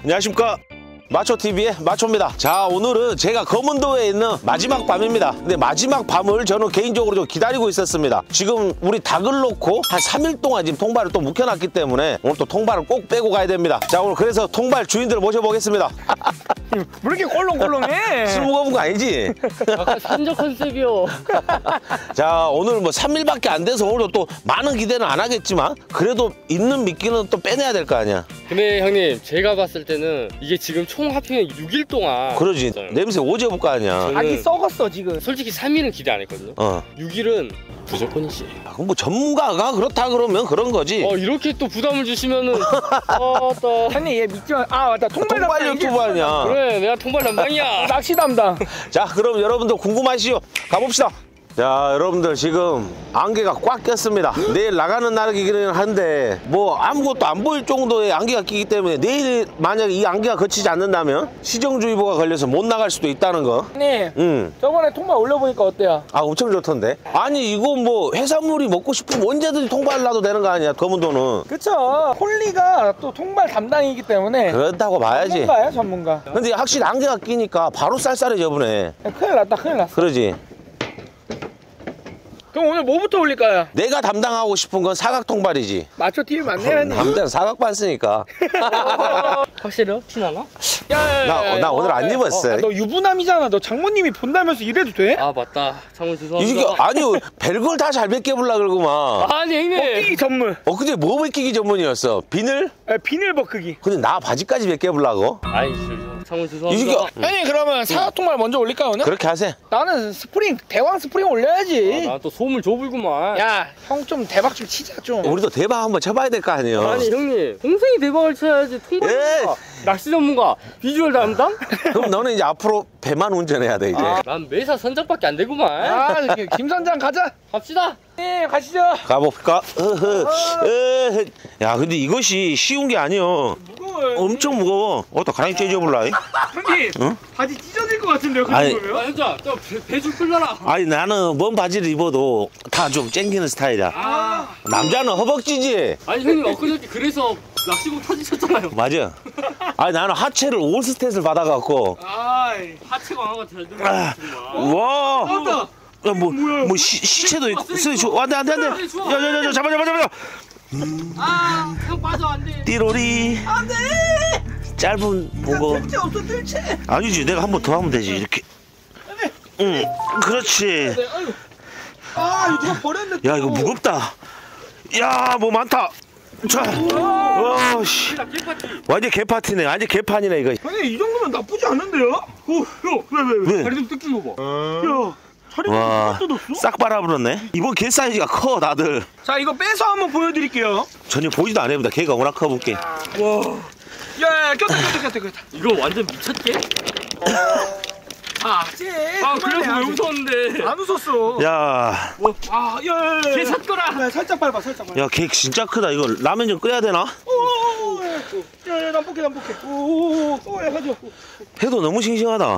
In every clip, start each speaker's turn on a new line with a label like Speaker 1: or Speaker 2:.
Speaker 1: 안녕하십니까. 마초TV의 마초입니다. 자, 오늘은 제가 검은도에 있는 마지막 밤입니다. 근데 마지막 밤을 저는 개인적으로 좀 기다리고 있었습니다. 지금 우리 닭을 놓고 한 3일 동안 지금 통발을 또 묵혀놨기 때문에 오늘 또 통발을 꼭 빼고 가야 됩니다. 자, 오늘 그래서 통발 주인들을 모셔보겠습니다.
Speaker 2: 왜 이렇게 꼴렁꼴렁해?
Speaker 1: 술 먹어본 거 아니지?
Speaker 3: 약간 산적 컨셉이요.
Speaker 1: 자, 오늘 뭐 3일밖에 안 돼서 오늘도 또 많은 기대는 안 하겠지만 그래도 있는 미끼는 또 빼내야 될 거 아니야.
Speaker 3: 근데 형님, 제가 봤을 때는 이게 지금 총 합치면 6일 동안
Speaker 1: 그러지.
Speaker 3: 있어요.
Speaker 1: 냄새 오지 볼 거 아니야.
Speaker 2: 닭이 썩었어 지금.
Speaker 3: 솔직히 3일은 기대 안 했거든요. 6일은 무조건이지.
Speaker 1: 그럼 뭐 전문가가 그렇다 그러면 그런 거지.
Speaker 3: 이렇게 또 부담을 주시면은 또
Speaker 2: 형님 얘 믿지 마. 아 맞다.
Speaker 1: 통발 유튜브 아니야.
Speaker 3: 그래, 내가 통발 담당이야.
Speaker 2: 낚시 담당.
Speaker 1: 자, 그럼 여러분들 궁금하시죠? 가봅시다. 자, 여러분들 지금 안개가 꽉 꼈습니다. 내일 나가는 날이기는 한데 뭐 아무것도 안 보일 정도의 안개가 끼기 때문에 내일 만약에 이 안개가 그치지 않는다면 시정주의보가 걸려서 못 나갈 수도 있다는 거.
Speaker 2: 형님 저번에 통발 올려보니까 어때요?
Speaker 1: 아, 엄청 좋던데. 아니 이거 뭐 해산물이 먹고 싶으면 언제든지 통발을 놔도 되는 거 아니야, 검은도는.
Speaker 2: 그쵸. 홀리가 또 통발 담당이기 때문에
Speaker 1: 그렇다고 봐야지.
Speaker 2: 전문가야 전문가.
Speaker 1: 근데 확실히 안개가 끼니까 바로 쌀쌀해져 보네.
Speaker 2: 큰일 났다 큰일 났어.
Speaker 1: 그러지.
Speaker 2: 그럼 오늘 뭐부터 올릴까요?
Speaker 1: 내가 담당하고 싶은 건 사각통발이지.
Speaker 2: 마초TV 맞네 형님.
Speaker 1: 남자는 사각반 쓰니까.
Speaker 3: 확실해요? 티나나?
Speaker 1: 나 오늘 안 입었어.
Speaker 2: 너 유부남이잖아. 너 장모님이 본다면서 이래도 돼?
Speaker 3: 아 맞다. 장문
Speaker 1: 이게
Speaker 3: 죄송합니다.
Speaker 1: 아니요, 별걸 다 잘 벗겨보려 그러구만.
Speaker 3: 아니 형님.
Speaker 2: 벗기기 전문.
Speaker 1: 근데 뭐 벗기기 전문이었어? 비늘?
Speaker 2: 비닐 벗기기.
Speaker 1: 근데 나 바지까지 벗겨보려고?
Speaker 3: 아이 장문
Speaker 1: 이게
Speaker 3: 죄송합니다.
Speaker 2: 형님 그러면 사각통발 먼저 올릴까요 오늘?
Speaker 1: 그렇게 하세요.
Speaker 2: 나는 스프링 대왕 스프링 올려야지.
Speaker 3: 나 또 소물 줘불구만.
Speaker 2: 야 형 좀 대박 좀 치자 좀.
Speaker 1: 우리도 대박 한번 쳐봐야 될 거 아니에요.
Speaker 3: 아니 형님, 동생이 대박을 쳐야지. 통발이야. 낚시 전문가, 비주얼 담당?
Speaker 1: 그럼 너는 이제 앞으로 배만 운전해야 돼 이제.
Speaker 3: 난 매사 선장밖에 안 되구만.
Speaker 2: 김 선장 가자.
Speaker 3: 갑시다.
Speaker 2: 네 가시죠.
Speaker 1: 가볼까? 야, 근데 이것이 쉬운 게 아니여.
Speaker 2: 무거워요.
Speaker 1: 엄청 무거워. 또 가랑이 째져볼라.
Speaker 2: 형님
Speaker 1: 응?
Speaker 2: 바지 찢어질 것 같은데요 그
Speaker 1: 아니,
Speaker 2: 정도면?
Speaker 3: 아 현자, 저 배줄 풀려라.
Speaker 1: 아니 나는 뭔 바지를 입어도 다 좀 쨍기는 스타일이야. 남자는 허벅지지.
Speaker 3: 아니 형님, 엊그저께 그래서 낚시공 터지셨잖아요.
Speaker 1: 맞아. 아니 나는 하체를 올스탯을 받아갖고.
Speaker 3: 하체 강화가 잘 되는
Speaker 1: 와.
Speaker 2: 나왔다.
Speaker 1: 야, 뭐 시체도 있고. 안돼. 야, 잡아.
Speaker 3: 형 빠져, 안 돼.
Speaker 1: 띠로리.
Speaker 2: 안돼.
Speaker 1: 짧은 보고.
Speaker 2: 뜰채 없어 뜰채.
Speaker 1: 아니지, 내가 한 번 더 하면 되지 이렇게. 응, 그렇지.
Speaker 2: 이거 누가 버렸는데.
Speaker 1: 야, 이거 무겁다. 야, 뭐 많다. 자, 와, 씨. 완전 개파티네. 완전 개판이네 이거.
Speaker 2: 형님 이 정도면 나쁘지 않은데요? 왜? 다리 좀 뜯긴 거 봐. 야, 다리
Speaker 1: 와,
Speaker 2: 좀 뜯었어?
Speaker 1: 싹 빨아버렸네. 이번 개 사이즈가 커 다들.
Speaker 2: 자 이거 빼서 한번 보여드릴게요.
Speaker 1: 전혀 보지도 안 해본다. 개가 워낙 커 볼게.
Speaker 2: 와. 야, 꼈다.
Speaker 3: 이거 완전 미쳤게? 그래서 왜 웃었는데?
Speaker 2: 안 웃었어.
Speaker 1: 야,
Speaker 2: 야.
Speaker 3: 개 샀더라.
Speaker 2: 야, 살짝 밟아.
Speaker 1: 야, 개 진짜 크다. 이거 라면 좀 끓여야 되나?
Speaker 2: 야, 남복해. 야, 가져.
Speaker 1: 회도 너무 싱싱하다.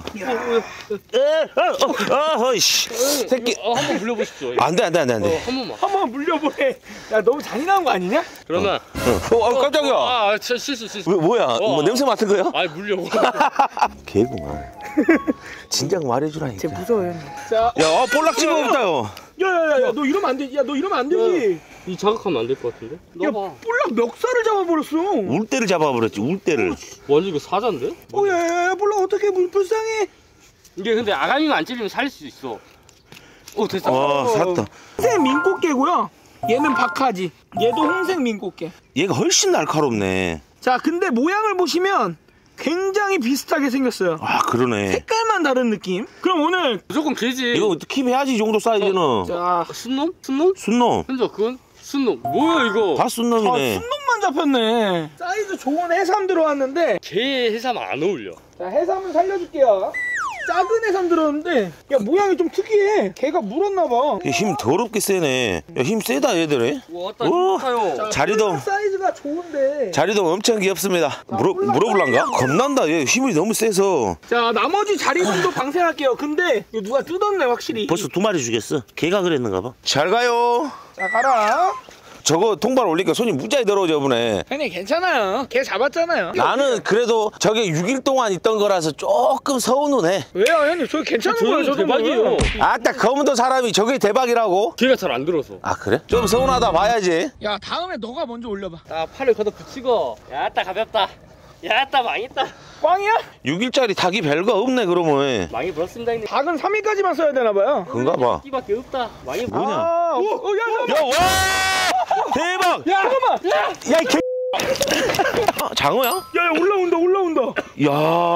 Speaker 1: 씨. 새끼.
Speaker 3: 한번 물려보십시오.
Speaker 1: 안 돼.
Speaker 3: 한 번만.
Speaker 2: 한번 물려보래. 야, 너무 잔인한 거 아니냐?
Speaker 3: 그러면.
Speaker 1: 깜짝이야.
Speaker 3: 실수.
Speaker 1: 뭐야? 뭐 냄새 맡은 거야?
Speaker 3: 아이, 물려고.
Speaker 1: 개구만. 진작 말해주라니까.
Speaker 2: 쟤 무서워요. 자,
Speaker 1: 야, 볼락지가 없다요.
Speaker 2: 야, 너 이러면 안 돼. 야, 너 이러면 안 되지.
Speaker 3: 이 자극하면 안 될 것 같은데?
Speaker 2: 야,
Speaker 3: 넣어봐.
Speaker 2: 볼락 멱살을 잡아버렸어.
Speaker 1: 울대를 잡아버렸지, 울대를.
Speaker 3: 완전 이거 사자인데?
Speaker 2: 야, 볼락 어떻게 불쌍해.
Speaker 3: 이게 근데 아가미만 안 찔리면 살릴 수 있어. 됐어.
Speaker 1: 샀다.
Speaker 2: 홍색 민꽃게고요. 얘는 박하지. 얘도 홍색 민꽃게.
Speaker 1: 얘가 훨씬 날카롭네.
Speaker 2: 자, 근데 모양을 보시면 굉장히 비슷하게 생겼어요.
Speaker 1: 아, 그러네.
Speaker 2: 색깔만 다른 느낌. 그럼 오늘
Speaker 3: 무조건 개지.
Speaker 1: 이거 킵해야지, 이 정도 사이즈는.
Speaker 2: 자,
Speaker 3: 순놈?
Speaker 1: 순놈.
Speaker 3: 현자, 그건 순놈. 뭐야 이거?
Speaker 1: 다 순놈이네.
Speaker 2: 순놈만 잡혔네. 사이즈 좋은 해삼 들어왔는데.
Speaker 3: 개 해삼 안 어울려.
Speaker 2: 자, 해삼은 살려줄게요. 작은 해삼 들었는데 야 모양이 좀 특이해. 걔가 물었나봐.
Speaker 1: 힘 더럽게 세네. 야, 힘 세다 얘들이.
Speaker 3: 왔다 힘타요.
Speaker 1: 자리돔
Speaker 2: 사이즈가 좋은데.
Speaker 1: 자리돔 엄청 귀엽습니다. 물어볼란가? 겁난다. 얘 힘이 너무 세서.
Speaker 2: 자 나머지 자리돔도 방생할게요. 근데 이거 누가 뜯었네 확실히.
Speaker 1: 벌써 2마리 주겠어. 걔가 그랬는가 봐. 잘 가요.
Speaker 2: 자 가라.
Speaker 1: 저거 통발 올리니까 손이 무지하게 더러워져 저번에.
Speaker 2: 형님 괜찮아요. 개 잡았잖아요.
Speaker 1: 나는 그래도 저게 6일 동안 있던 거라서 조금 서운해.
Speaker 2: 왜요 형님? 저 괜찮은 거예요. 저도
Speaker 3: 대박이에요.
Speaker 1: 아따 검은도 사람이 저게 대박이라고?
Speaker 3: 걔가 잘 안 들어서.
Speaker 1: 아 그래? 좀 서운하다 봐야지.
Speaker 2: 야 다음에 너가 먼저 올려봐.
Speaker 3: 나 팔을 걷어 붙이고. 야따 가볍다. 야따 망했다.
Speaker 2: 꽝이야?
Speaker 1: 6일짜리 닭이 별거 없네 그러면.
Speaker 3: 망이 불었습니다 형님.
Speaker 2: 닭은 3일까지만 써야 되나 봐요.
Speaker 1: 그런가 봐.
Speaker 3: 끼밖에 없다. 망이
Speaker 1: 뭐냐?
Speaker 2: 아, 야,
Speaker 1: 야 와! 대박!
Speaker 2: 야, 잠깐만.
Speaker 1: 야 이 개. 장어야?
Speaker 2: 야, 올라온다.
Speaker 1: 야,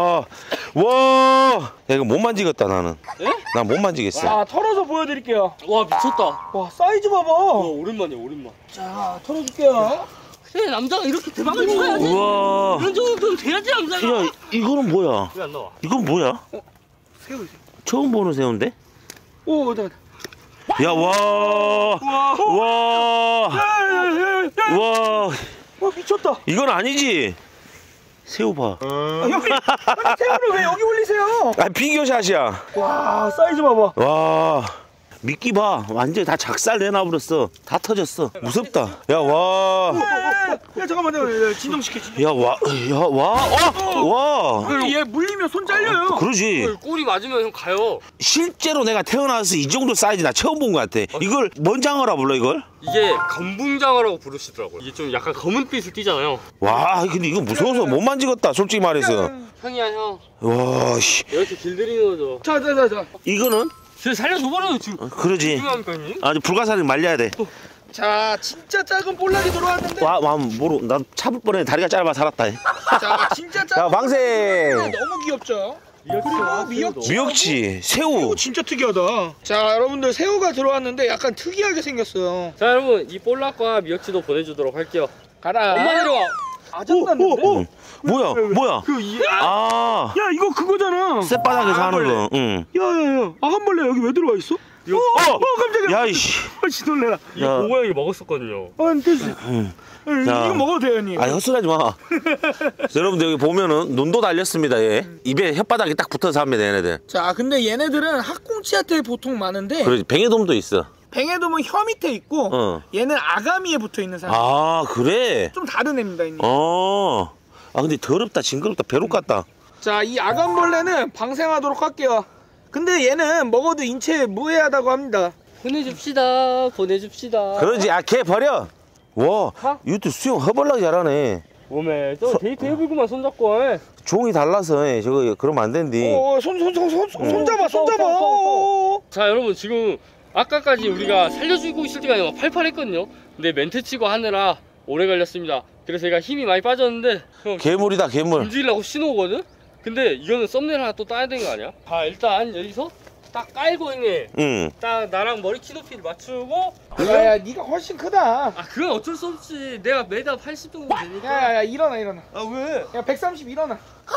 Speaker 1: 와, 야 이거 못 만지겠다 나는.
Speaker 3: 예?
Speaker 1: 난 못 만지겠어.
Speaker 2: 자, 털어서 보여드릴게요.
Speaker 3: 와 미쳤다.
Speaker 2: 와, 사이즈
Speaker 3: 와
Speaker 2: 봐봐.
Speaker 3: 오랜만이야 오랜만.
Speaker 2: 자, 털어줄게요.
Speaker 3: 그래 남자가 이렇게 대박을 쳐야지.
Speaker 1: 우와.
Speaker 3: 이런 정도는 돼야지 남자가.
Speaker 1: 야, 이거는 뭐야?
Speaker 3: 왜 안 나와?
Speaker 1: 이건 뭐야?
Speaker 2: 새우.
Speaker 1: 처음 보는 새우인데?
Speaker 2: 오, 나.
Speaker 1: 야, 와, 와, 와,
Speaker 2: 와, 미쳤다.
Speaker 1: 이건 아니지? 새우 봐.
Speaker 2: 아, 형님, 새우를 왜 여기 올리세요?
Speaker 1: 아, 피규어샷이야.
Speaker 2: 와, 사이즈 봐봐.
Speaker 1: 와, 미끼 봐. 완전 다 작살 내놔버렸어. 다 터졌어. 무섭다. 야, 와.
Speaker 2: 야, 잠깐만, 진정시켜.
Speaker 1: 야, 와, 와.
Speaker 2: 얘 물리면 손 잘려요.
Speaker 1: 그러지.
Speaker 3: 꼬리 맞으면 형 가요.
Speaker 1: 실제로 내가 태어나서 이 정도 사이즈 나 처음 본 것 같아. 이걸 뭔 장어라 불러 이걸?
Speaker 3: 이게 검붕장어라고 부르시더라고요. 이게 좀 약간 검은빛을 띠잖아요.
Speaker 1: 와, 근데 이거 무서워서 못 만지겠다. 솔직히 말해서.
Speaker 3: 형이야 형.
Speaker 1: 와, 씨.
Speaker 3: 이렇게 길들이는 거죠.
Speaker 2: 자.
Speaker 1: 이거는?
Speaker 3: 쟤 살려줘버려요 지금.
Speaker 1: 그러지.
Speaker 3: 중요하니까 형님.
Speaker 1: 아주 불가사리 말려야 돼.
Speaker 2: 자, 진짜 작은 볼락이 들어왔는데.
Speaker 1: 와, 뭐로? 나 잡을 뻔해. 다리가 짧아 살았다.
Speaker 2: 자, 진짜
Speaker 1: 자,
Speaker 2: 작은.
Speaker 1: 방생.
Speaker 2: 너무 귀엽죠? 미역치.
Speaker 1: 미역치, 새우.
Speaker 2: 새우 진짜 특이하다. 자, 여러분들 새우가 들어왔는데 약간 특이하게 생겼어요.
Speaker 3: 자 여러분 이 볼락과 미역치도 보내주도록 할게요.
Speaker 2: 가라.
Speaker 3: 엄마 내려와.
Speaker 2: 아장 났는데?
Speaker 1: 뭐야? 아,
Speaker 2: 야, 이거 그거잖아.
Speaker 1: 쌔바닥에서 하는 거. 응.
Speaker 2: 야. 아간벌레 여기 왜 들어와 있어? 깜짝이야.
Speaker 1: 야, 이씨.
Speaker 2: 씨 놀래라.
Speaker 3: 이 고양이 먹었었거든요.
Speaker 2: 됐어.
Speaker 1: 자.
Speaker 2: 이거 먹어도 돼요, 형님.
Speaker 1: 아, 헛소리하지 마. 여러분들 여기 보면은 눈도 달렸습니다. 얘. 입에 혓바닥이 딱 붙어서 합니다, 얘네들.
Speaker 2: 자, 근데 얘네들은 학꽁치한테 보통 많은데
Speaker 1: 그러지. 뱅에돔도 있어.
Speaker 2: 뱅에돔은 혀 밑에 있고
Speaker 1: 어.
Speaker 2: 얘는 아가미에 붙어 있는 사람.
Speaker 1: 아, 그래?
Speaker 2: 좀 다른 애입니다, 형님.
Speaker 1: 아, 근데 더럽다, 징그럽다, 배룩 같다.
Speaker 2: 자, 이 아간벌레는 방생하도록 할게요. 근데 얘는 먹어도 인체에 무해하다고 합니다.
Speaker 3: 보내줍시다.
Speaker 1: 그러지. 아, 걔 버려. 와, 이것도 수영 허벌나게 잘하네.
Speaker 3: 몸에 저 데이트 해보고만 손잡고.
Speaker 1: 종이 달라서 저거 그러면 안 된디.
Speaker 2: 손 잡아.
Speaker 3: 자 여러분 지금 아까까지 우리가 살려주고 있을 때가 막 팔팔했거든요. 근데 멘트 치고 하느라 오래 걸렸습니다. 그래서 제가 힘이 많이 빠졌는데 형
Speaker 1: 괴물이다, 괴물.
Speaker 3: 움직이려고 신호거든? 근데 이거는 썸네일 하나 또 따야 되는 거 아니야? 자 일단 여기서 딱 깔고 형님
Speaker 1: 응.
Speaker 3: 딱 나랑 머리 키 높이를 맞추고
Speaker 2: 야, 네가 훨씬 크다.
Speaker 3: 아 그건 어쩔 수 없지. 내가 메다 80 정도 되니까.
Speaker 2: 야, 일어나.
Speaker 3: 아 왜?
Speaker 2: 야, 130 일어나.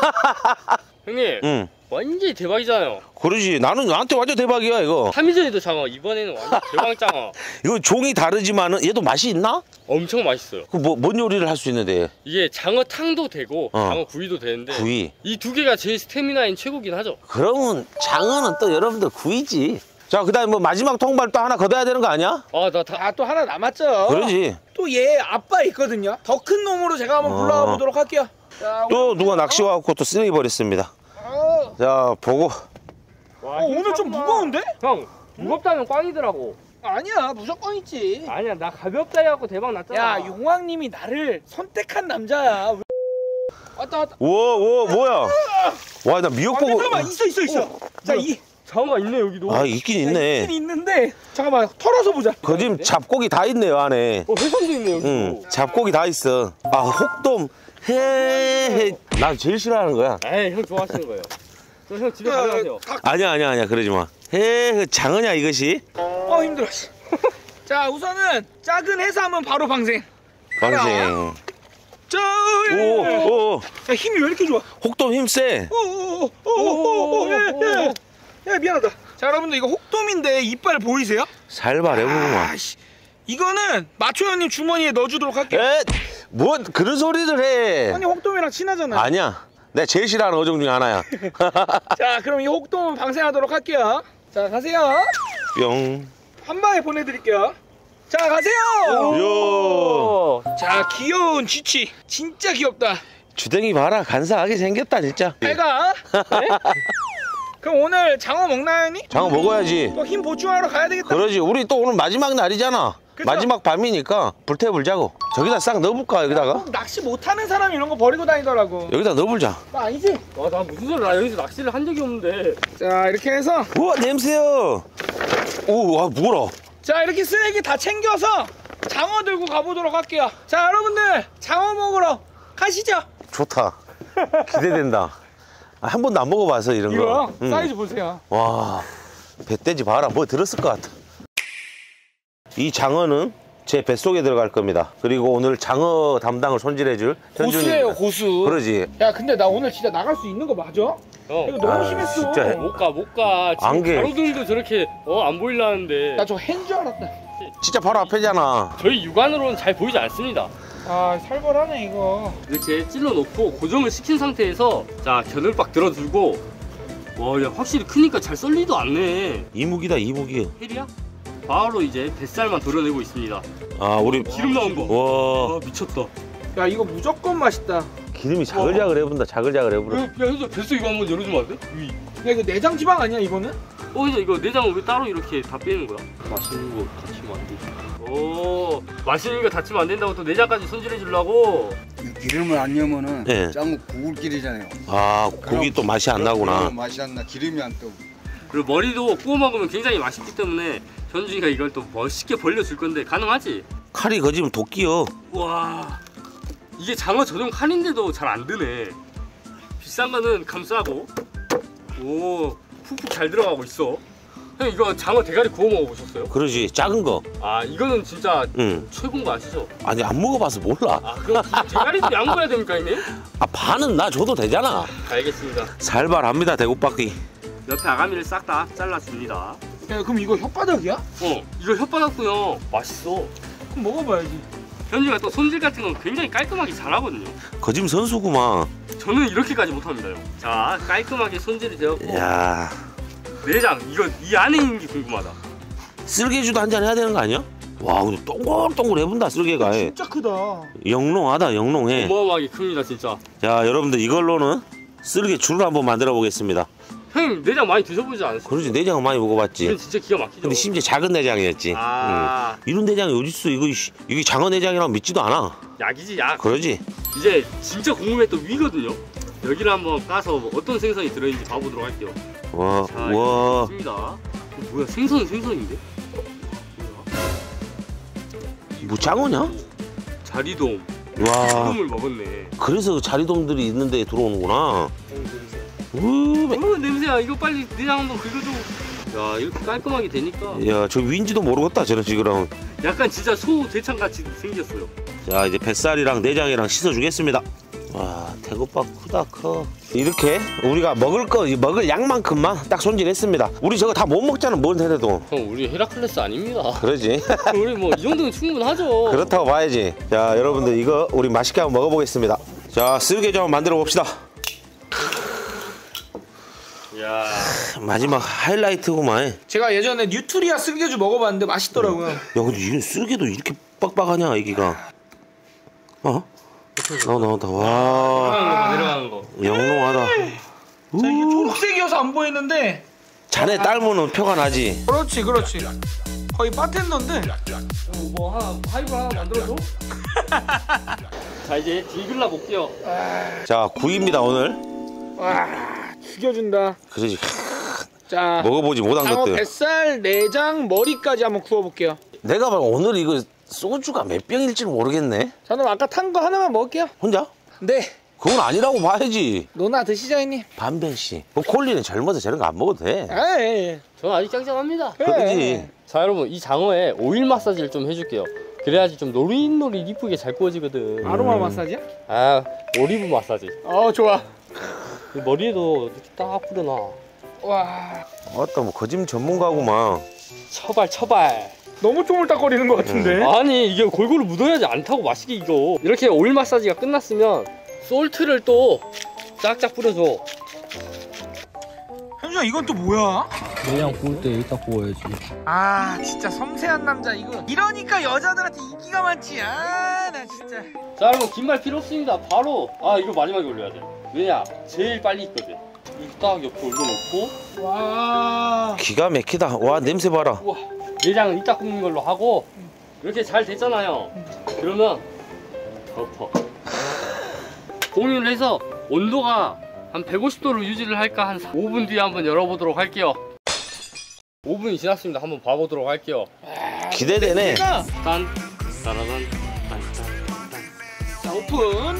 Speaker 3: 형님
Speaker 1: 응.
Speaker 3: 완전히 대박이잖아요.
Speaker 1: 그러지. 나는 나한테 완전 대박이야, 이거.
Speaker 3: 3일 전에도 장어, 이번에는 완전 대박 장어.
Speaker 1: 이거 종이 다르지만은 얘도 맛이 있나?
Speaker 3: 엄청 맛있어요.
Speaker 1: 그 뭔 요리를 할 수 있는데?
Speaker 3: 이게 장어탕도 되고
Speaker 1: 어.
Speaker 3: 장어 구이도 되는데
Speaker 1: 구이.
Speaker 3: 이 두 개가 제일 스태미나인 최고긴 하죠.
Speaker 1: 그러면 장어는 또 여러분들 구이지. 자, 그다음에 뭐 마지막 통발 또 하나 걷어야 되는 거 아니야?
Speaker 3: 나
Speaker 2: 또 하나 남았죠.
Speaker 1: 그러지.
Speaker 2: 또 얘 아빠 있거든요. 더 큰 놈으로 제가 한번 불러가 보도록 할게요. 자,
Speaker 1: 또 누가 낚시 와갖고 또 쓰레기 버렸습니다. 자, 보고.
Speaker 3: 와,
Speaker 2: 오늘 좀 무거운데?
Speaker 3: 형 무겁다면 꽝이더라고.
Speaker 2: 아니야, 무조건 있지.
Speaker 3: 아니야 나 가볍다 해갖고 대박 났잖아.
Speaker 2: 야, 용왕님이 나를 선택한 남자야. 왔다.
Speaker 1: 우와, 뭐야? 와, 나 미역 보고.
Speaker 2: 잠깐만, 있어. 자, 이
Speaker 3: 장어가 있네 여기도.
Speaker 1: 아, 있긴 있네.
Speaker 2: 있긴 있는데 잠깐만 털어서 보자.
Speaker 1: 그 지금 잡고기 다 있네요, 안에.
Speaker 3: 회선도 있네 여기도.
Speaker 1: 응, 잡고기 다 있어. 아, 혹돔. 나 제일 싫어하는 거야.
Speaker 3: 에이 형 좋아하시는 거예요. 형 집에 가져가세요.
Speaker 1: 아니야, 그러지 마. 장어냐, 이것이?
Speaker 2: 힘들어. 자, 우선은 작은 해삼은 바로 방생.
Speaker 1: 방생.
Speaker 2: 자,
Speaker 1: 오.
Speaker 2: 야, 힘이 왜 이렇게 좋아?
Speaker 1: 혹돔 힘 세.
Speaker 2: 야, 미안하다. 자, 여러분들 이거 혹돔인데 이빨 보이세요?
Speaker 1: 살발 해보구만.
Speaker 2: 아씨, 이거는 마초 형님 주머니에 넣어주도록 할게요.
Speaker 1: 뭐 그런 소리를 해.
Speaker 2: 아니, 혹돔이랑 친하잖아.
Speaker 1: 아니야. 내가 제일 싫어하는 어종 중에 하나야.
Speaker 2: 자, 그럼 이 혹돔 방생하도록 할게요. 자, 가세요.
Speaker 1: 뿅.
Speaker 2: 한 방에 보내드릴게요. 자, 가세요.
Speaker 1: 요.
Speaker 2: 자, 귀여운 쥐치. 진짜 귀엽다.
Speaker 1: 주댕이 봐라. 간사하게 생겼다 진짜.
Speaker 2: 잘가. 네? 그럼 오늘 장어 먹나요, 형님?
Speaker 1: 장어 먹어야지.
Speaker 2: 또 힘 보충하러 가야 되겠다.
Speaker 1: 그러지. 우리 또 오늘 마지막 날이잖아.
Speaker 2: 그쵸?
Speaker 1: 마지막 밤이니까 불태불자고. 저기다 싹 넣어볼까 여기다가?
Speaker 2: 꼭 낚시 못하는 사람 이런 거 버리고 다니더라고.
Speaker 1: 여기다 넣어보자.
Speaker 2: 나 아니지?
Speaker 3: 와, 나 무슨 소리야. 나 여기서 낚시를 한 적이 없는데.
Speaker 2: 자, 이렇게 해서
Speaker 1: 우와 냄새요. 오, 와 뭐라?
Speaker 2: 자, 이렇게 쓰레기 다 챙겨서 장어 들고 가보도록 할게요. 자, 여러분들 장어 먹으러 가시죠.
Speaker 1: 좋다. 기대된다. 한 번도 안 먹어봐서 이런 거.
Speaker 2: 이거요?
Speaker 1: 응.
Speaker 2: 사이즈 보세요.
Speaker 1: 와, 배돼지 봐라. 뭐 들었을 것 같아. 이 장어는 제 뱃속에 들어갈 겁니다. 그리고 오늘 장어 담당을 손질해줄
Speaker 2: 고수예요,
Speaker 1: 현준입니다.
Speaker 2: 고수.
Speaker 1: 그러지.
Speaker 2: 야, 근데 나 오늘 진짜 나갈 수 있는 거 맞아?
Speaker 3: 형,
Speaker 2: 이거 너무
Speaker 1: 아,
Speaker 2: 심했어.
Speaker 1: 진짜 해.
Speaker 3: 못 가. 지금
Speaker 1: 안개.
Speaker 3: 가로등도 저렇게 안 보이려는데.
Speaker 2: 나 저 hen 줄 알았다.
Speaker 1: 진짜 바로 앞에잖아.
Speaker 3: 저희 육안으로는 잘 보이지 않습니다.
Speaker 2: 아, 살벌하네 이거.
Speaker 3: 이렇게 찔러 놓고 고정을 시킨 상태에서 자 겨들박 들어주고 와, 야 확실히 크니까 잘 썰리도 않네.
Speaker 1: 이무기다 이무기.
Speaker 3: 헬이야? 바로 이제 뱃살만 도려내고 있습니다.
Speaker 1: 아 우리
Speaker 3: 기름 나온 거.
Speaker 1: 와
Speaker 3: 와, 미쳤다.
Speaker 2: 야, 이거 무조건 맛있다. 야,
Speaker 1: 기름이 자글자글 해본다. 자글자글 해보라.
Speaker 3: 야, 현수 뱃속 이거 한번 열어주면 안 돼? 위.
Speaker 2: 이거 내장 지방 아니야 이거는?
Speaker 3: 현수 이거 내장을 왜 따로 이렇게 다 빼는 거야? 맛있는 거 다치면 안 돼. 오, 맛있는 거 다치면 안 된다고 또 내장까지 손질해 주려고.
Speaker 4: 기름을 안 넣으면은
Speaker 1: 네.
Speaker 4: 짱구 구울길이잖아요.
Speaker 1: 아 고기 또 맛이 안 나구나.
Speaker 4: 맛이 안 나. 기름이 안 떠.
Speaker 3: 그리고 머리도 구워 먹으면 굉장히 맛있기 때문에 현준이가 이걸 또 멋있게 벌려줄 건데 가능하지?
Speaker 1: 칼이 거지면 도끼여.
Speaker 3: 와, 이게 장어 전용 칼인데도 잘 안 드네. 비싼 거는 감싸고. 오, 푹푹 잘 들어가고 있어. 형 이거 장어 대가리 구워 먹어보셨어요?
Speaker 1: 그러지. 작은 거.
Speaker 3: 아, 이거는 진짜
Speaker 1: 응.
Speaker 3: 최고인 거 아시죠?
Speaker 1: 아니 안 먹어봐서 몰라.
Speaker 3: 아, 그럼 대가리도 양보해야 됩니까 형님?
Speaker 1: 아 반은 나 줘도 되잖아.
Speaker 3: 알겠습니다.
Speaker 1: 살발합니다 대구박이.
Speaker 3: 옆에 아가미를 싹 다 잘라줍니다.
Speaker 2: 야, 그럼 이거 혓바닥이야?
Speaker 3: 이거 혓바닥도요 맛있어.
Speaker 2: 그럼 먹어봐야지.
Speaker 3: 현지가 또 손질 같은 건 굉장히 깔끔하게 잘하거든요.
Speaker 1: 거짐 선수구만.
Speaker 3: 저는 이렇게까지 못합니다. 형. 자, 깔끔하게 손질이 되었고
Speaker 1: 야
Speaker 3: 내장 이거 이 안에 있는 게 궁금하다.
Speaker 1: 쓸개주도 한 잔 해야 되는 거 아니야? 와 근데 동글동글 해본다 쓸개가.
Speaker 2: 진짜 크다.
Speaker 1: 영롱하다 영롱해.
Speaker 3: 어마어마하게 큽니다 진짜.
Speaker 1: 자 여러분들 이걸로는 쓸개 줄을 한번 만들어 보겠습니다.
Speaker 3: 형 내장 많이 드셔보지 않으세요?
Speaker 1: 그러지 내장은 많이
Speaker 3: 이건
Speaker 1: 먹어봤지.
Speaker 3: 진짜 기가 막히죠.
Speaker 1: 근데 심지어 작은 내장이었지.
Speaker 3: 아,
Speaker 1: 이런 내장이 어딨어. 이게 장어 내장이라고 믿지도 않아.
Speaker 3: 약이지 약.
Speaker 1: 그러지.
Speaker 3: 이제 진짜 궁금했던 위거든요. 여기를 한번 까서 어떤 생선이 들어있는지 봐보도록 할게요.
Speaker 1: 와,
Speaker 3: 자,
Speaker 1: 와.
Speaker 3: 있습니다. 뭐야 생선인데?
Speaker 1: 뭐 장어냐?
Speaker 3: 자리돔.
Speaker 1: 와.
Speaker 3: 자리돔을 먹었네.
Speaker 1: 그래서 자리돔들이 있는 데에 들어오는구나. 우,
Speaker 3: 냄새야. 이거 빨리 내장 한번 긁어줘. 야, 이렇게 깔끔하게 되니까
Speaker 1: 야, 저 위인지도 모르겠다 저런 식으로.
Speaker 3: 약간 진짜 소 대창 같이 생겼어요.
Speaker 1: 자, 이제 뱃살이랑 내장이랑 씻어주겠습니다. 와, 대구박 크다 커. 이렇게 우리가 먹을 양만큼만 딱 손질했습니다. 우리 저거 다 못 먹잖아 뭔 해도.
Speaker 3: 형, 우리 헤라클레스 아닙니다.
Speaker 1: 그러지.
Speaker 3: 우리 뭐 이 정도면 충분하죠.
Speaker 1: 그렇다고 봐야지. 자, 여러분들 이거 우리 맛있게 한번 먹어보겠습니다. 자, 쓸개주 한번 만들어 봅시다.
Speaker 3: 야,
Speaker 1: 마지막 하이라이트구만.
Speaker 2: 제가 예전에 뉴트리아 쓸개주 먹어봤는데 맛있더라고요.
Speaker 1: 야, 근데 이거 쓸개도 이렇게 빡빡하냐 애기가. 어? 나온다. 와,
Speaker 3: 내려가는 거.
Speaker 1: 영롱하다.
Speaker 2: 자, 이게 초록색이어서 안 보이는데.
Speaker 1: 자네 딸모는 표가 나지.
Speaker 2: 그렇지. 거의 바텐더인데.
Speaker 3: 뭐 하나 하이브 하나 만들어줘. 자, 이제 딜글라 볼게요.
Speaker 1: 자, 구이입니다 오늘.
Speaker 2: 와, 죽여준다.
Speaker 1: 그러지.
Speaker 2: 자,
Speaker 1: 먹어보지 못한
Speaker 2: 장어
Speaker 1: 것들.
Speaker 2: 뱃살, 내장, 머리까지 한번 구워볼게요.
Speaker 1: 내가 봐 오늘 이거 소주가 몇 병일지 모르겠네.
Speaker 2: 저는 아까 탄 거 하나만 먹을게요.
Speaker 1: 혼자?
Speaker 2: 네,
Speaker 1: 그건 아니라고 봐야지.
Speaker 2: 노나 드시죠, 형님.
Speaker 1: 반병씩. 콜리는 젊어서 저런 거 안 먹어도 돼.
Speaker 2: 아, 예.
Speaker 3: 저는 아직 짱짱합니다.
Speaker 1: 그러지.
Speaker 3: 자, 여러분 이 장어에 오일 마사지를 좀 해줄게요. 그래야지 좀 노릿노릿 이쁘게 잘 구워지거든.
Speaker 2: 아로마 마사지야?
Speaker 3: 아, 오리브 마사지.
Speaker 2: 좋아.
Speaker 3: 머리에도 이렇게 딱 뿌려놔.
Speaker 2: 와,
Speaker 1: 맞다 뭐 거짐 전문가구만.
Speaker 3: 처발.
Speaker 2: 너무 쪼물딱거리는 것 같은데.
Speaker 3: 아니, 이게 골고루 묻어야지 안 타고 맛있게 익어. 이렇게 오일 마사지가 끝났으면 솔트를 또 쫙쫙 뿌려줘.
Speaker 2: 현준아, 이건 또 뭐야?
Speaker 5: 내장 구울 때 이따 구워야지.
Speaker 2: 아 진짜 섬세한 남자 이거. 이러니까 여자들한테 인기가 많지. 아 나 진짜.
Speaker 3: 자 여러분 긴 말 필요 없습니다. 바로 이거 마지막에 올려야 돼. 왜냐? 제일 빨리 익거든. 이거 딱 옆에 올려놓고
Speaker 2: 와.
Speaker 1: 기가 막히다. 와 냄새 봐라.
Speaker 3: 우와, 내장은 이따 굽는 걸로 하고 이렇게 잘 됐잖아요. 그러면 덮어. 공유를 해서 온도가 한 150도로 유지를 할까 한 5분 뒤에 한번 열어보도록 할게요. 5분이 지났습니다. 한번 봐보도록 할게요.
Speaker 1: 기대되네.
Speaker 2: 자
Speaker 3: 딴 따라단
Speaker 2: 오픈.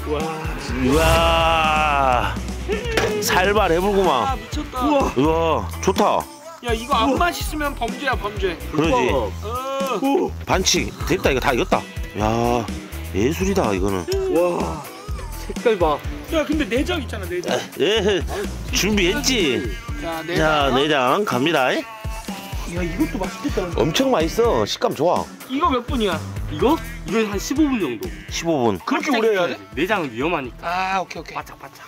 Speaker 1: 우와. 살발해불구만.
Speaker 2: 아 미쳤다. 우와.
Speaker 1: 우와 좋다.
Speaker 2: 야 이거 안 맛있으면 범죄야 범죄.
Speaker 1: 그러지.
Speaker 2: 어.
Speaker 1: 반칙 됐다. 이거 다 익었다. 야 예술이다 이거는.
Speaker 3: 와 색깔 봐.
Speaker 2: 야 근데 내장 있잖아 내장.
Speaker 1: 예 준비했지.
Speaker 2: 자 내장.
Speaker 1: 자 내장 갑니다.
Speaker 2: 야 이것도 맛있겠다.
Speaker 1: 엄청 맛있어. 식감 좋아.
Speaker 2: 이거 몇 분이야?
Speaker 3: 이거 한 15분 정도.
Speaker 1: 15분.
Speaker 2: 그렇게 오래 해야 돼?
Speaker 3: 내장은 위험하니까.
Speaker 2: 아 오케이.
Speaker 3: 바짝바짝.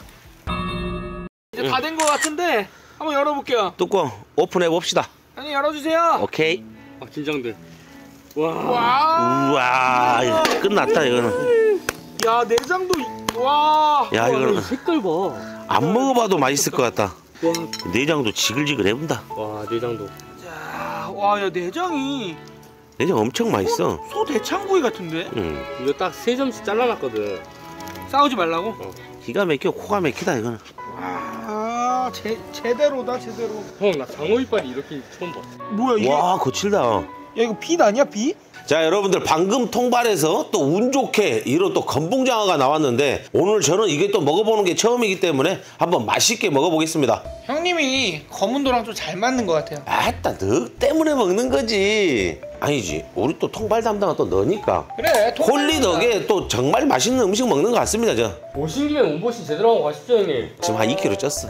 Speaker 2: 이제 다 된 거 같은데 한번 열어볼게요.
Speaker 1: 뚜껑 오픈해 봅시다.
Speaker 2: 형님 열어주세요.
Speaker 1: 오케이.
Speaker 3: 긴장돼. 와.
Speaker 2: 와.
Speaker 1: 우와 이거 끝났다 이거는.
Speaker 2: 야 내장도 와.
Speaker 1: 야 이거는
Speaker 3: 색깔 봐.
Speaker 1: 안 먹어봐도 맛있을 것 같다.
Speaker 3: 와.
Speaker 1: 내장도 지글지글 해본다.
Speaker 3: 와 내장도.
Speaker 2: 자, 와, 야 내장이
Speaker 1: 내장 엄청 맛있어.
Speaker 2: 소 대창구이 같은데?
Speaker 1: 응.
Speaker 3: 이거 딱 3점씩 잘라놨거든.
Speaker 2: 싸우지 말라고?
Speaker 1: 기가 막혀 코가 막히다 이거는.
Speaker 2: 와, 제대로다 제대로.
Speaker 3: 형 나 장어 이빨이 이렇게 처음 봐.
Speaker 2: 뭐야 이게?
Speaker 1: 와 거칠다.
Speaker 2: 야 이거 빛 아니야 빛?
Speaker 1: 자 여러분들 방금 통발에서 또 운 좋게 이런 또 건봉장어가 나왔는데 오늘 저는 이게 또 먹어보는 게 처음이기 때문에 한번 맛있게 먹어보겠습니다.
Speaker 2: 형님이 검은도랑 좀 잘 맞는 것 같아요.
Speaker 1: 아따 너 때문에 먹는 거지. 아니지 우리 또 통발 담당은 또 너니까.
Speaker 2: 그래.
Speaker 1: 홀리 덕에 또 정말 맛있는 음식 먹는 것 같습니다. 저
Speaker 3: 오신 김에 몸보신 제대로 하고 가시죠 형님.
Speaker 1: 지금 한 2kg 쪘어.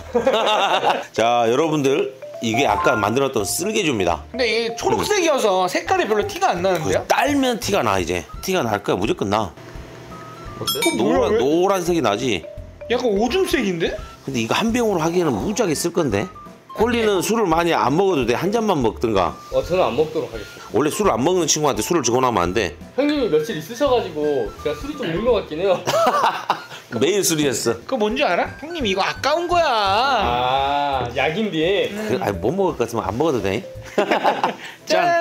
Speaker 1: 자 여러분들 이게 아까 만들었던 쓸개주입니다.
Speaker 2: 근데 이게 초록색이어서 색깔이 별로 티가 안 나는데요?
Speaker 1: 딸면 티가 나. 이제 티가 날 거야. 무조건 나.
Speaker 3: 어때?
Speaker 2: 뭐야, 왜?
Speaker 1: 노란색이 나지.
Speaker 2: 약간 오줌색인데?
Speaker 1: 근데 이거 한 병으로 하기에는 무지하게 쓸 건데. 홀리는 술을 많이 안 먹어도 돼. 한 잔만 먹든가.
Speaker 3: 저는 안 먹도록 하겠습니다.
Speaker 1: 원래 술을 안 먹는 친구한테 술을 주고 나면 안 돼.
Speaker 3: 형님이 며칠 있으셔가지고 제가 술이 좀 있는 것 같긴 해요.
Speaker 1: 매일 술이었어.
Speaker 2: 그거 뭔지 알아? 형님 이거 아까운 거야.
Speaker 3: 약인데.
Speaker 1: 아니 못 먹을 것 같으면 안 먹어도 돼.
Speaker 2: 짠.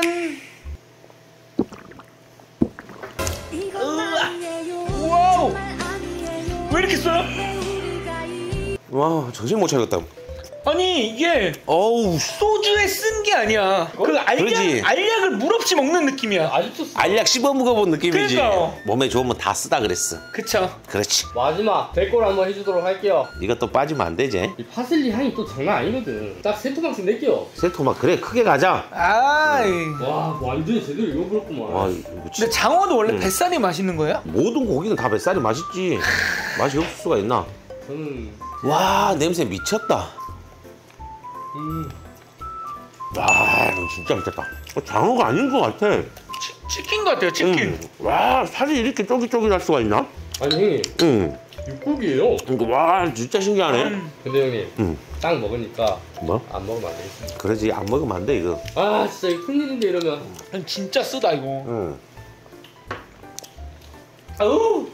Speaker 2: 와우. 왜 이렇게 써요?
Speaker 1: 와 정신 못 차렸다.
Speaker 2: 아니 이게
Speaker 1: 어우
Speaker 2: 소주에 쓴 게 아니야. 그
Speaker 1: 그러지.
Speaker 2: 알약을 물 없이 먹는 느낌이야.
Speaker 3: 아직도
Speaker 1: 알약 씹어 먹어본 느낌이지.
Speaker 2: 그러니까요.
Speaker 1: 몸에 좋으면 다 쓰다 그랬어.
Speaker 2: 그쵸.
Speaker 1: 그렇지.
Speaker 3: 마지막 데코를 한번 해주도록 할게요.
Speaker 1: 이것도 빠지면 안 되지.
Speaker 3: 이 파슬리 향이 또 장난 아니거든. 딱 세 토막씩 낼게요.
Speaker 1: 세토막 그래 크게 가자.
Speaker 2: 아이.
Speaker 3: 와 완전히 제대로 익어버렸구만.
Speaker 1: 와 이거
Speaker 2: 근데 장어도 원래 뱃살이 맛있는 거야?
Speaker 1: 모든 고기는 다 뱃살이 맛있지. 맛이 없을 수가 있나?
Speaker 3: 저는
Speaker 1: 와 냄새 미쳤다. 와 이거 진짜 미쳤다. 장어가 아닌 것 같아.
Speaker 2: 치킨 같아요 치킨.
Speaker 1: 와 살이 이렇게 쫄깃쫄깃할 수가 있나?
Speaker 3: 아니 형님
Speaker 1: 응.
Speaker 3: 육고기예요.
Speaker 1: 이거 와 진짜 신기하네.
Speaker 3: 근데 형님 딱 먹으니까
Speaker 1: 뭐?
Speaker 3: 안 먹으면 안 되겠습니다.
Speaker 1: 그러지 안 먹으면 안 돼 이거.
Speaker 3: 아 진짜 이거 큰일인데 이러면.
Speaker 2: 진짜 쓰다 이거.
Speaker 1: 응.
Speaker 3: 아우.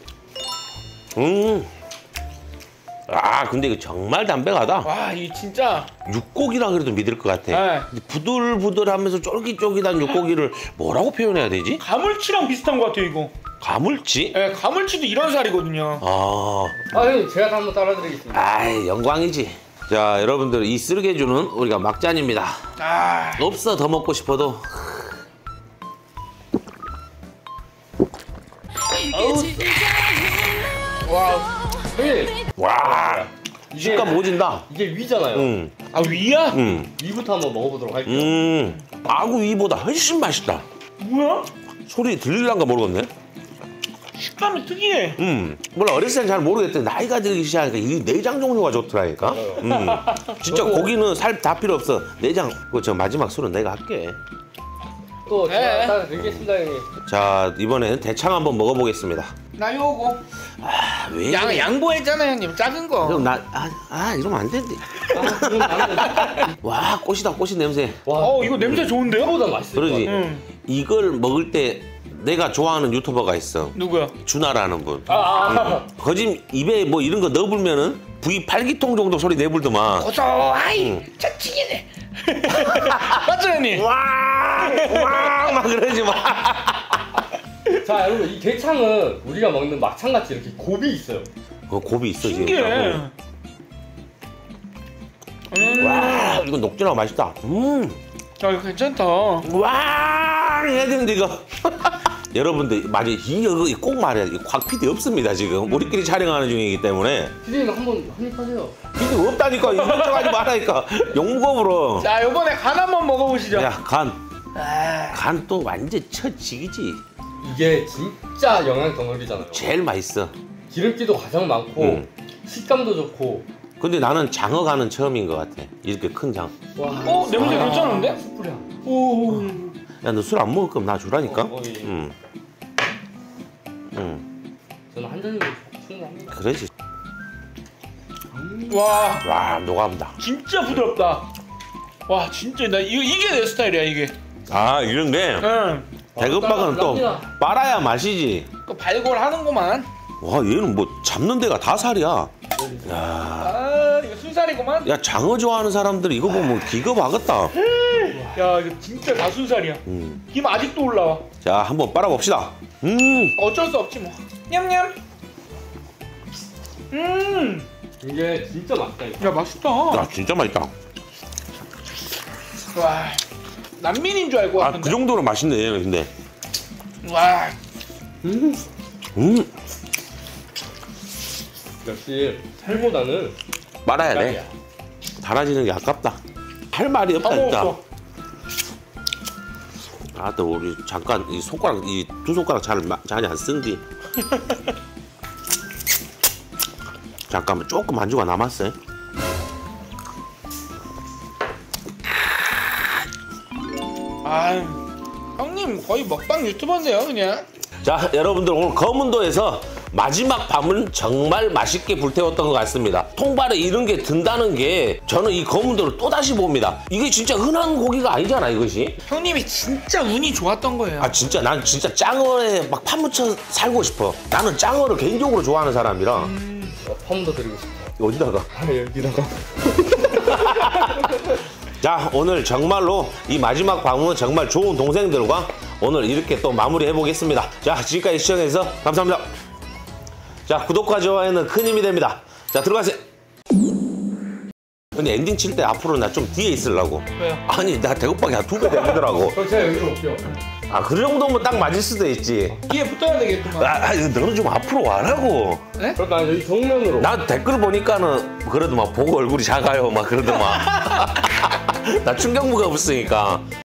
Speaker 1: 아 근데 이거 정말 담백하다.
Speaker 2: 와 이 진짜.
Speaker 1: 육고기라 그래도 믿을 것 같아.
Speaker 2: 네.
Speaker 1: 근데 부들부들하면서 쫄깃쫄깃한 육고기를 뭐라고 표현해야 되지?
Speaker 2: 가물치랑 비슷한 것 같아요 이거.
Speaker 1: 가물치?
Speaker 2: 네, 가물치도 이런 살이거든요.
Speaker 1: 아,
Speaker 3: 형님 제가 다 한번 따라드리겠습니다.
Speaker 1: 아이 영광이지. 자 여러분들 이 쓰르게주는 우리가 막잔입니다.
Speaker 2: 아,
Speaker 1: 없어 더 먹고 싶어도.
Speaker 2: 와,
Speaker 3: 형님
Speaker 1: 와 식감 오진다.
Speaker 3: 이게 위잖아요.
Speaker 1: 응.
Speaker 2: 아 위야?
Speaker 1: 응.
Speaker 3: 위부터 한번 먹어보도록 할게요.
Speaker 1: 아구 위보다 훨씬 맛있다.
Speaker 2: 뭐야?
Speaker 1: 소리 들릴란가 모르겠네.
Speaker 2: 식감이 특이해.
Speaker 1: 몰라 어렸을 땐 잘 모르겠대. 나이가 들기 시작하니까 이 내장 종류가 좋더라니까. 진짜 고기는 살 다 필요 없어. 내장 저 마지막 술은 내가 할게.
Speaker 3: 또 제가
Speaker 2: 네.
Speaker 3: 따라드리겠습니다 형님.
Speaker 1: 자 이번엔 대창 한번 먹어보겠습니다.
Speaker 2: 나 요거.
Speaker 1: 왜? 그래?
Speaker 2: 양보했잖아요, 형님. 작은 거.
Speaker 1: 그럼 이러면 안 되는데.
Speaker 3: 그건 나는
Speaker 1: 와, 꽃이다, 꽃이 냄새.
Speaker 2: 어, 이거 냄새 좋은데요?
Speaker 3: 보다 맛있을 것
Speaker 1: 그러지.
Speaker 3: 같아.
Speaker 2: 응.
Speaker 1: 이걸 먹을 때 내가 좋아하는 유튜버가 있어.
Speaker 2: 누구야?
Speaker 1: 준하라는 분.
Speaker 2: 아.
Speaker 1: 입에 뭐 이런 거 넣어불면은 V8기통 정도 소리 내불더만.
Speaker 2: 고소하이. 차치기네. 맞죠, 형님?
Speaker 1: 와, 막 그러지 마.
Speaker 3: 자, 여러분 이 게창은 우리가 먹는 막창같이 이렇게 곱이 있어요.
Speaker 1: 곱이 있어, 지금.
Speaker 2: 신기해.
Speaker 1: 와, 이거 녹진하고 맛있다.
Speaker 2: 야, 이거 괜찮다.
Speaker 1: 와, 해야 되는데 이거. 여러분들 맞아, 이거 꼭 말해야 돼. 곽피디 없습니다 지금. 우리끼리 촬영하는 중이기 때문에.
Speaker 3: 피디님 한번 한입 하세요.
Speaker 1: 피디 없다니까. 인정하지 말라니까. 용법으로.
Speaker 2: 자, 요번에 간 한번 먹어보시죠.
Speaker 1: 야, 간 또 완전 처지기지.
Speaker 3: 이게 진짜 영양 덩어리잖아요.
Speaker 1: 제일 맛있어.
Speaker 3: 기름기도 가장 많고 식감도 좋고.
Speaker 1: 근데 나는 장어 간은 처음인 것 같아. 이렇게 큰 장.
Speaker 3: 와.
Speaker 2: 어, 냄새 괜찮은데?
Speaker 3: 숯불이야.
Speaker 2: 오.
Speaker 1: 야, 너 술 안 먹을 거면 나 주라니까.
Speaker 3: 예.
Speaker 1: 응.
Speaker 3: 저는 한 잔이면 충분합니다.
Speaker 1: 그러지.
Speaker 2: 와,
Speaker 1: 와, 녹아온다.
Speaker 2: 진짜 부드럽다. 와, 진짜 나 이게 내 스타일이야, 이게.
Speaker 1: 아, 이런 게
Speaker 2: 응.
Speaker 1: 대급박은 또 빨아야 맛이지.
Speaker 2: 그 발골하는구만.
Speaker 1: 와, 얘는 뭐 잡는 데가 다 살이야. 야,
Speaker 2: 아, 이거 순살이구만.
Speaker 1: 야, 장어 좋아하는 사람들 이거 보면 기겁하겠다.
Speaker 2: 야, 이거 진짜 다 순살이야. 김 아직도 올라와.
Speaker 1: 자, 한번 빨아봅시다.
Speaker 2: 어쩔 수 없지 뭐. 냠냠.
Speaker 3: 이게 진짜 맛있다. 이거.
Speaker 2: 야, 맛있다.
Speaker 1: 야, 진짜 맛있다.
Speaker 2: 와, 난민인 줄 알고
Speaker 1: 아,
Speaker 2: 왔는데.
Speaker 1: 그 정도로 맛있네, 얘는 근데.
Speaker 2: 와,
Speaker 3: 역시 살보다는
Speaker 1: 빨아야
Speaker 3: 딱이야.
Speaker 1: 돼. 달아지는 게 아깝다. 할 말이 없다,
Speaker 2: 다
Speaker 1: 진짜.
Speaker 2: 먹었어.
Speaker 1: 아, 또 우리 잠깐 이 손가락, 이 두 손가락 잘 안 쓴디. 잠깐만, 조금 안주가 남았어요.
Speaker 2: 아, 형님 거의 먹방 유튜버인데요, 그냥.
Speaker 1: 자, 여러분들 오늘 검은도에서 마지막 밤을 정말 맛있게 불태웠던 것 같습니다. 통발에 이런 게 든다는 게 저는 이 검은도를 또다시 봅니다. 이게 진짜 흔한 고기가 아니잖아, 이것이.
Speaker 2: 형님이 진짜 운이 좋았던 거예요.
Speaker 1: 아, 진짜 난 진짜 짱어에 막 파묻혀 살고 싶어. 나는 짱어를 개인적으로 좋아하는 사람이라.
Speaker 3: 펌도 드리고 싶어.
Speaker 1: 어디다가?
Speaker 3: 여기다가.
Speaker 1: 자, 오늘 정말로 이 마지막 밤은 정말 좋은 동생들과 오늘 이렇게 또 마무리해 보겠습니다. 자, 지금까지 시청해주셔서 감사합니다. 자, 구독과 좋아요는 큰 힘이 됩니다. 자, 들어가세요. 근데 엔딩 칠 때 앞으로 나 좀 뒤에 있으려고.
Speaker 2: 왜요?
Speaker 1: 아니, 나 대국박이 한 2배 되더라고.
Speaker 3: 그럼 제가 여기로 올게요.
Speaker 1: 아, 그 정도면 딱 맞을 수도 있지.
Speaker 2: 뒤에 붙어야 되겠구만.
Speaker 1: 너는 좀 앞으로 와라고.
Speaker 2: 네?
Speaker 3: 그러니까 여기 정면으로.
Speaker 1: 나 댓글 보니까는 그래도 막 보고 얼굴이 작아요 막 그러더만. 나 충격무가 없으니까.